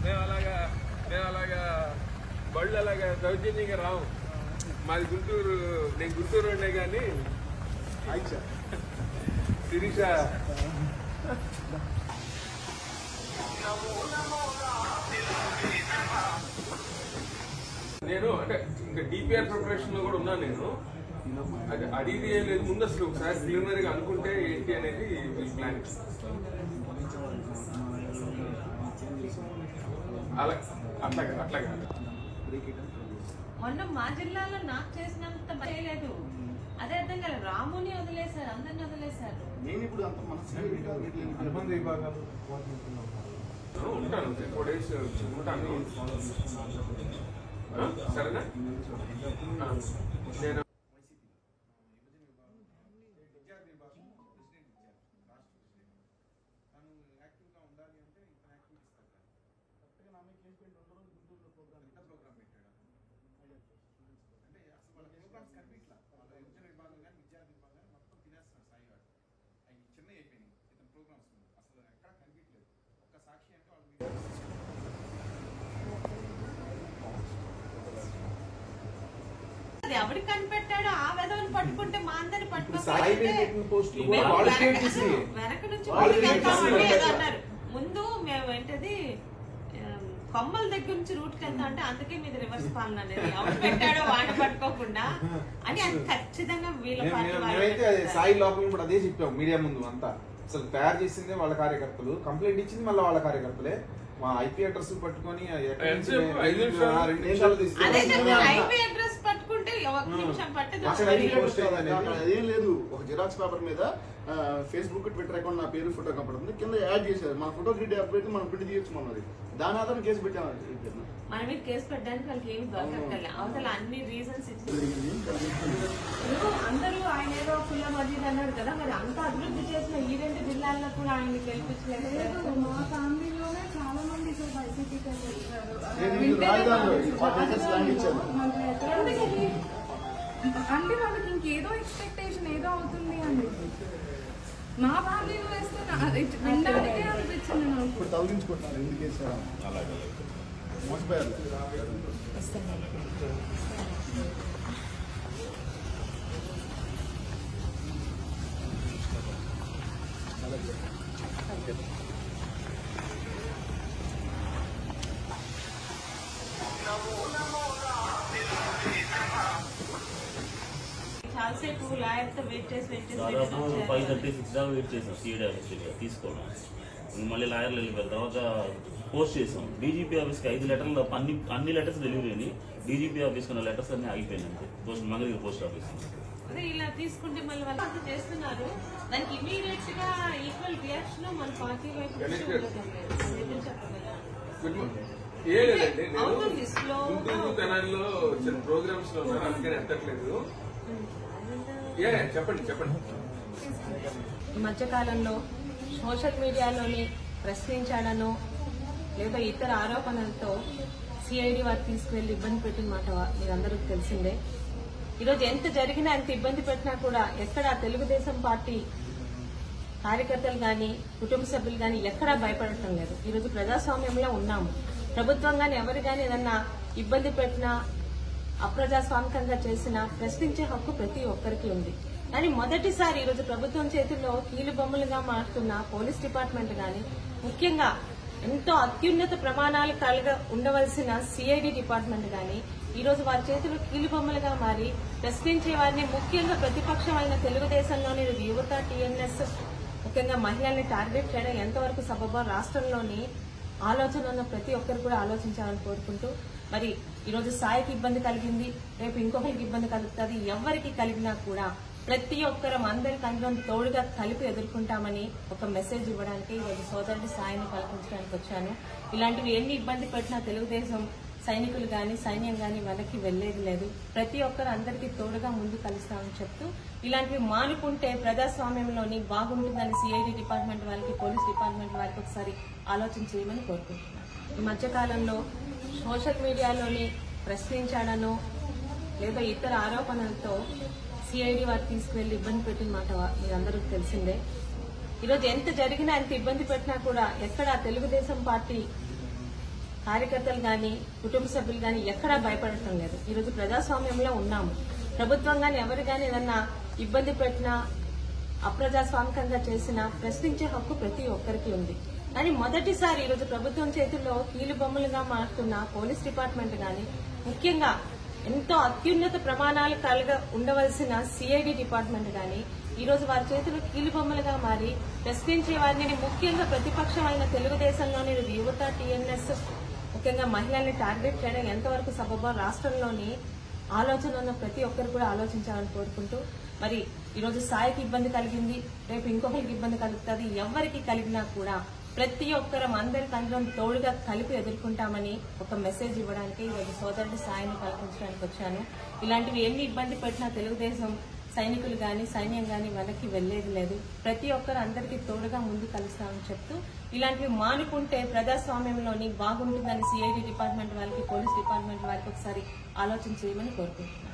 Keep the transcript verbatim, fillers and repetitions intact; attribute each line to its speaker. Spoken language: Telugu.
Speaker 1: మేము అలాగా మేము అలాగా బళ్ళు అలాగా దౌర్జన్యంగా రావు. మాది గుంటూరు, నేను గుంటూరు ఉండే కానీ శిరీష నేను అంటే ఇంకా డిపిఆర్ ప్రిపరేషన్ లో కూడా ఉన్నాను. నేను అది అడిగి ఏం లేదు, ముందు అసలు ఒకసారి ప్రిలిమినరీగా అనుకుంటే ఏంటి అనేది ప్లాన్. అలా అట్లాగా అట్లాగా
Speaker 2: మొన్న మా జిల్లాలో నాకు చేసినంత చేయలేదు. అదే అర్థం కాదు, రాముని వదిలేశారు, అందరిని వదిలేశారు.
Speaker 1: ఉంటాను ఫోర్ డేస్ ఉంటాను. సరేనా? నేను
Speaker 2: ఎవరు కనిపెట్టాడో ఆ వెదవని పట్టుకుంటే మా అందరిని పట్టుకుంటే వెనక నుంచి అన్నారు. ముందు మేము ఏంటది కొమ్మల దగ్గర నుంచి రూట్ కి వెళ్తా అంటే అందుకే మీద రివర్స్ పాలన అనేది ఎవరు పెట్టాడో వాడ పట్టుకోకుండా అని అది ఖచ్చితంగా వీళ్ళ
Speaker 3: సాయి లోపల కూడా అదే చెప్పాం మీడియా ముందు. అంతా అసలు తయారు చేసిందే వాళ్ళ కార్యకర్తలు, కంప్లైంట్ ఇచ్చింది మళ్ళీ వాళ్ళ కార్యకర్తలే. మా ఐపీ అడ్రస్ పట్టుకొని
Speaker 2: ఐపీ అడ్రస్ పట్టుకుంటే
Speaker 4: అదేం లేదు. ఒక జిరాక్స్ పేపర్ మీద ఫేస్బుక్, ట్విట్టర్ అకౌంట్ నా పేరు ఫోటో కనపడుతుంది, కింద యాడ్ చేశారు. మన ఫోటో గ్రిడ్ అప్డేట్ మనం ప్రింట్ తీయచ్చు అన్నది. దాని ఆధారం కేసు పెట్టాము.
Speaker 2: మన మీద కేసు పెట్టడానికి వాళ్ళకి ఏమి దొరకట్లే. అవతల అన్ని రీజన్స్ ఇచ్చింది. అందరూ ఆయన ఏదో కుల మజీద్ అన్నాడు కదా, మరి అంత అభివృద్ధి చేసిన ఈ రెండు జిల్లాల్లో కూడా ఆయన గెలిపించలేదు.
Speaker 5: మా ఫ్యామిలీలోనే చాలా మంది వైసీపీకి అంటే వాళ్ళకి ఇంకేదో ఎక్స్పెక్టేషన్ ఏదో అవుతుంది అండి. మా ఫ్యామిలీలో వేస్తే వినడానికే అనిపించింది నాకు.
Speaker 4: ఇప్పుడు తొలగించుకుంటున్నాను ఎందుకు వేసారా మోసపోయారు.
Speaker 2: చాలాసేపు లాయర్తో వెయిట్ చేసి వెయిట్ చేసి
Speaker 6: దాదాపు ఫైవ్ థర్టీ సిక్స్ దాకా వెయిట్ చేసాం సిఐడి ఆఫీస్ తీసుకోవడం. మళ్ళీ లాయర్లు వెళ్ళిపోయారు. తర్వాత పోస్ట్ చేసాం డీజీపీ ఆఫీస్కి ఐదు లెటర్లు అన్ని అన్ని లెటర్స్ డెలివరీ అని డీజీపీ ఆఫీస్కి ఉన్న లెటర్స్ అన్ని ఆగిపోయినాయి. పోస్ట్ మంగళగిరి పోస్ట్ ఆఫీస్
Speaker 2: అదే ఇలా తీసుకుంటే మళ్ళీ వాళ్ళు అంత చేస్తున్నారు. దానికి ఇమీడియట్ గా ఈక్వల్ రియాక్షన్ మన పార్టీ వైపు
Speaker 1: ఏ లేదండి. గుంటూరు తెనాలిలో చిన్న ప్రోగ్రామ్స్ లో ఉన్నారు, అందుకని ఎత్తట్లేదు. ఏ చెప్పండి చెప్పండి.
Speaker 2: ఈ మధ్యకాలంలో సోషల్ మీడియాలోని ప్రశ్నించాడనో లేదా ఇతర ఆరోపణలతో సిఐడి వారు తీసుకువెళ్లి ఇబ్బంది పెట్టిన మాట మీరందరికీ తెలిసిందే. ఈరోజు ఎంత జరిగినా ఎంత ఇబ్బంది పెట్టినా కూడా ఎక్కడ తెలుగుదేశం పార్టీ కార్యకర్తలు గాని కుటుంబ సభ్యులు గాని ఎక్కడా భయపడటం లేదు. ఈరోజు ప్రజాస్వామ్యంలో ఉన్నాము. ప్రభుత్వం గాని ఎవరు గాని ఏదన్నా ఇబ్బంది పెట్టినా అప్రజాస్వామికంగా చేసినా ప్రశ్నించే హక్కు ప్రతి ఒక్కరికి ఉంది. కానీ మొదటిసారి ఈరోజు ప్రభుత్వం చేతుల్లో కీలుబొమ్మలుగా మారుతున్న పోలీస్ డిపార్ట్మెంట్ గాని, ముఖ్యంగా ఎంతో అత్యున్నత ప్రమాణాలు కలిగ ఉండవలసిన సిఐడి డిపార్ట్మెంట్ గాని ఈరోజు వారి చేతుల్లో కీలుబొమ్మలుగా మారి ప్రశ్నించే వారిని, ముఖ్యంగా ప్రతిపక్షమైన తెలుగుదేశంలోని యువత, టీఎన్ఎస్, ముఖ్యంగా మహిళల్ని టార్గెట్ చేయడం ఎంతవరకు సబబో రాష్ట్రంలోని ఆలోచన ఉన్న ప్రతి ఒక్కరు కూడా ఆలోచించాలని కోరుకుంటూ, మరి ఈరోజు సాయికి ఇబ్బంది కలిగింది, రేపు ఇంకొకరికి ఇబ్బంది కలుగుతుంది. ఎవరికి కలిగినా కూడా ప్రతి ఒక్కరం అందరికి అందరం తోడుగా కలిపి ఎదుర్కొంటామని ఒక మెసేజ్ ఇవ్వడానికి ఈరోజు సోదరుడి సాయిని పలకరించడానికి వచ్చాను. ఇలాంటివి ఎన్ని ఇబ్బంది పెట్టినా తెలుగుదేశం సైనికులు గాని సైన్యం గాని వెనక్కి వెళ్లేది లేదు. ప్రతి ఒక్కరు అందరికీ తోడుగా ముందు కలుస్తామని చెప్తూ, ఇలాంటివి మానుకుంటే ప్రజాస్వామ్యంలోని బాగుంటుందని సిఐడి డిపార్ట్మెంట్ వాళ్ళకి, పోలీస్ డిపార్ట్మెంట్ వాళ్ళకి ఒకసారి ఆలోచన చేయమని కోరుకుంటున్నాను. ఈ మధ్యకాలంలో సోషల్ మీడియాలోని ప్రశ్నించాడనో లేదా ఇతర ఆరోపణలతో సిఐడి వారు తీసుకువెళ్లి ఇబ్బంది పెట్టిన మాట మీరందరికీ తెలిసిందే. ఈరోజు ఎంత జరిగినా ఎంత ఇబ్బంది పెట్టినా కూడా ఎక్కడ తెలుగుదేశం పార్టీ కార్యకర్తలు కానీ కుటుంబ సభ్యులు కానీ ఎక్కడా భయపడటం లేదు. ఈరోజు ప్రజాస్వామ్యంలో ఉన్నాము. ప్రభుత్వం కానీ ఎవరు కానీ ఏదన్నా ఇబ్బంది పెట్టినా అప్రజాస్వామికంగా చేసినా ప్రశ్నించే హక్కు ప్రతి ఒక్కరికి ఉంది. కానీ మొదటిసారి ఈరోజు ప్రభుత్వం చేతుల్లో కీలు బొమ్మలుగా మారుతున్న పోలీస్ డిపార్ట్మెంట్ కానీ, ముఖ్యంగా ఎంతో అత్యున్నత ప్రమాణాలు కలిగి ఉండవలసిన సిఐడి డిపార్ట్మెంట్ కానీ ఈరోజు వారి చేతులు కీలు బొమ్మలుగా మారి ప్రశ్నించే వారిని, ముఖ్యంగా ప్రతిపక్షమైన తెలుగుదేశంలోని యువత, టీఎన్ఎస్, ముఖ్యంగా మహిళల్ని టార్గెట్ చేయడం ఎంతవరకు సబబో రాష్ట్రంలోని ఆలోచన ఉన్న ప్రతి ఒక్కరు కూడా ఆలోచించాలని కోరుకుంటూ, మరి ఈరోజు సాయికి ఇబ్బంది కలిగింది, రేపు ఇంకొకరికి ఇబ్బంది కలుగుతుంది. ఎవరికి కలిగినా కూడా ప్రతి ఒక్కరం అందరికి అందరం తోడుగా కలిపి ఎదుర్కొంటామని ఒక మెసేజ్ ఇవ్వడానికి ఈరోజు సోదరుడి సాయిని పలకరించడానికి వచ్చాను. ఇలాంటివి ఎన్ని ఇబ్బంది పెట్టినా తెలుగుదేశం సైనికులు గాని సైన్యం గాని వెనక్కి వెళ్లేది లేదు. ప్రతి ఒక్కరు అందరికీ తోడుగా ముందు కలుస్తామని చెప్తూ, ఇలాంటివి మానుకుంటే ప్రజాస్వామ్యంలోని బాగుంటుందని సిఐడి డిపార్ట్మెంట్ వాళ్ళకి, పోలీస్ డిపార్ట్మెంట్ వాళ్ళకి ఒకసారి ఆలోచన చేయమని కోరుకుంటున్నాను.